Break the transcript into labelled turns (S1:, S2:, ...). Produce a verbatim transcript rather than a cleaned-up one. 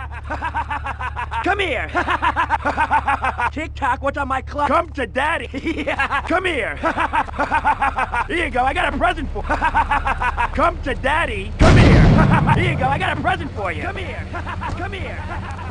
S1: Come here. TikTok, what's on my clock?
S2: Come to daddy.
S1: Yeah.
S2: Come here. Here you go. I got a present for. Come to daddy. Come here.
S1: Here you go, I got a present for you. Come here. Come here.